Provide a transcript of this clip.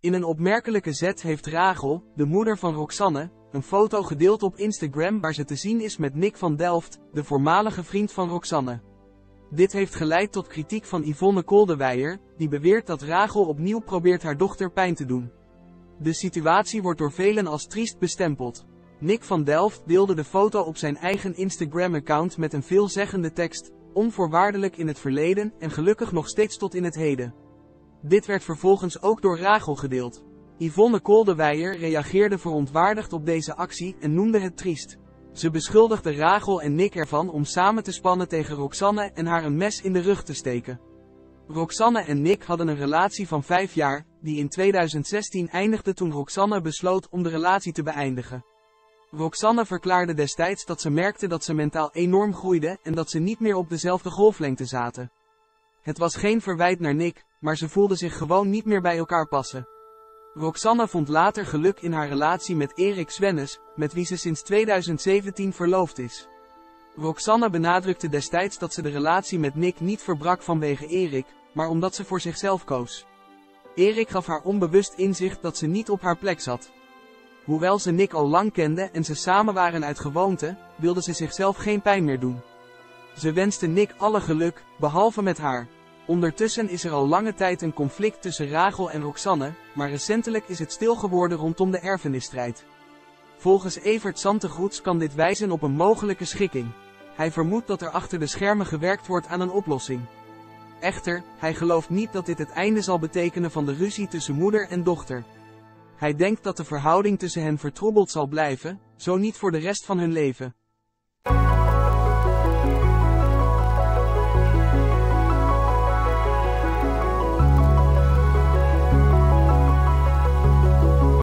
In een opmerkelijke zet heeft Rachel, de moeder van Roxanne, een foto gedeeld op Instagram waar ze te zien is met Nick van Delft, de voormalige vriend van Roxanne. Dit heeft geleid tot kritiek van Yvonne Koldewijer, die beweert dat Rachel opnieuw probeert haar dochter pijn te doen. De situatie wordt door velen als triest bestempeld. Nick van Delft deelde de foto op zijn eigen Instagram-account met een veelzeggende tekst: onvoorwaardelijk in het verleden en gelukkig nog steeds tot in het heden. Dit werd vervolgens ook door Rachel gedeeld. Yvonne Koldewijer reageerde verontwaardigd op deze actie en noemde het triest. Ze beschuldigde Rachel en Nick ervan om samen te spannen tegen Roxanne en haar een mes in de rug te steken. Roxanne en Nick hadden een relatie van 5 jaar, die in 2016 eindigde toen Roxanne besloot om de relatie te beëindigen. Roxanne verklaarde destijds dat ze merkte dat ze mentaal enorm groeide en dat ze niet meer op dezelfde golflengte zaten. Het was geen verwijt naar Nick, maar ze voelden zich gewoon niet meer bij elkaar passen. Roxanne vond later geluk in haar relatie met Erik Swennes, met wie ze sinds 2017 verloofd is. Roxanne benadrukte destijds dat ze de relatie met Nick niet verbrak vanwege Erik, maar omdat ze voor zichzelf koos. Erik gaf haar onbewust inzicht dat ze niet op haar plek zat. Hoewel ze Nick al lang kende en ze samen waren uit gewoonte, wilde ze zichzelf geen pijn meer doen. Ze wenste Nick alle geluk, behalve met haar. Ondertussen is er al lange tijd een conflict tussen Rachel en Roxanne, maar recentelijk is het stil geworden rondom de erfenisstrijd. Volgens Evert Santegoeds kan dit wijzen op een mogelijke schikking. Hij vermoedt dat er achter de schermen gewerkt wordt aan een oplossing. Echter, hij gelooft niet dat dit het einde zal betekenen van de ruzie tussen moeder en dochter. Hij denkt dat de verhouding tussen hen vertroebeld zal blijven, zo niet voor de rest van hun leven.